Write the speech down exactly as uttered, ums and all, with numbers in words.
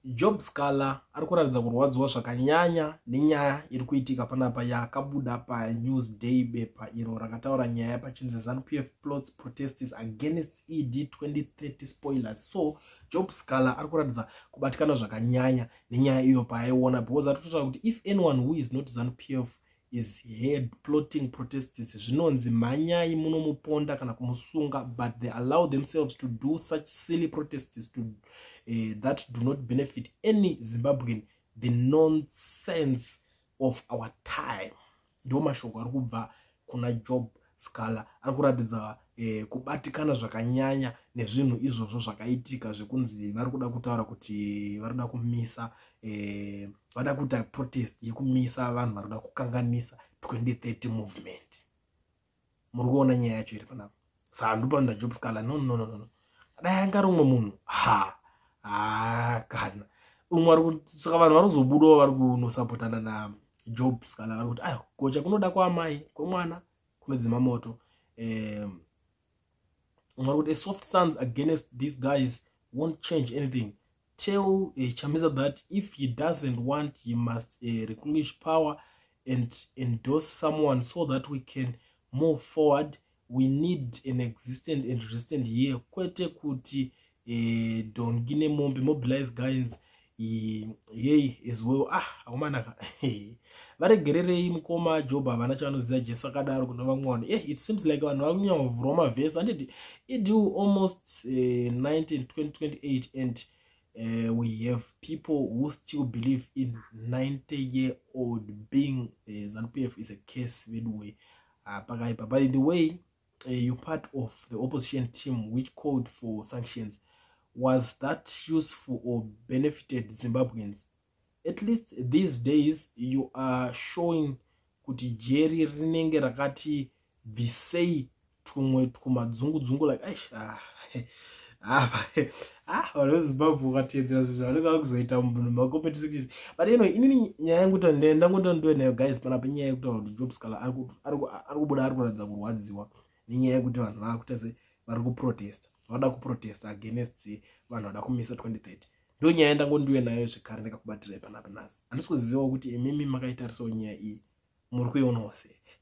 Job Sikhala ari kuratidza kurwadziwa zvakanyanya nenyaya iri kuitika panapa yakabuda paNewsday bepa iro rakataura nyaya pachinzi ZanuPf plots protests against E D twenty thirty spoilers. So Job Sikhala ari kuratidza kubatikana zvakanyanya nenyaya iyo paaiona, because ari kutotaura kuti if anyone who is not ZanuPf is heard plotting protests, zvinonzi mhanyai munomuponda kana kumusunga, but they allow themselves to do such silly protests to uh, that do not benefit any Zimbabwean. The nonsense of our time. Ndo mashoko ari kubva kuna Job Sikhala. Ari kuratidza eh, kubatikana zvakanyanya nezvinhu izvozvo zvakaitika zvekunzi vari kuda kutaura kuti vari kuda kumisa eh, vada kuita protest yekumisa vanhu vari kuda kukanganisa twenty thirty movement. Muri kuona nyaya yacho iri panapa. Saka ndopanda Job Sikhala no no no no. Dai anga rumwe munhu ha ah kana umwe ari kusaka vanhu vari kuzobudawo vari kunosapotana na Job Sikhala vari kuti ayo kocha kunoda kwaamai kwemwana kunodzima moto. Um, a soft stance against these guys won't change anything. Tell uh, Chamisa that if he doesn't want, he must uh, relinquish power and endorse someone so that we can move forward. We need an existent and resistant here. Kwete kuti uh, dongine mombe mobilize guys yei as well. Ah, amanaka. Varegererei mukoma Job havana chavanoziva Jesu akadaro kuna vamwe. Eh, it seems like vanhu vari kunyanya kuvhuroma vhesi anditi it do almost uh, nineteen twenty twenty-eight and uh, we have people who still believe in ninety year old being uh, ZanuPf is a case way. Uh, by the way, uh, you part of the opposition team which called for sanctions. Was that useful or benefited Zimbabweans? At least these days you are showing kuti Jerry rinenge rakati visei tumwe kumadzungu dzungu like aish ah ah ah wale Zimbabwe katedzera zvavanenge kuzoita ma competition. But you know inini nyaya yangu kuti ndenda ngondo ndo nayo guys pana panyaya yekuti kuti Job Sikhala ari ari kubuda ari kuradza kurwadziwa nenyaya yekuti vanhu vakuita se vari kuprotest vada kuprotest against vanhu vada kumisa twenty thirty. Ndo nyaya ndangondiwe nayo zvekare ndakakubatira panapa nhasi. Handisi kuziva kuti imimi makaitarisawo nyaya iyi muri kuionawo sei.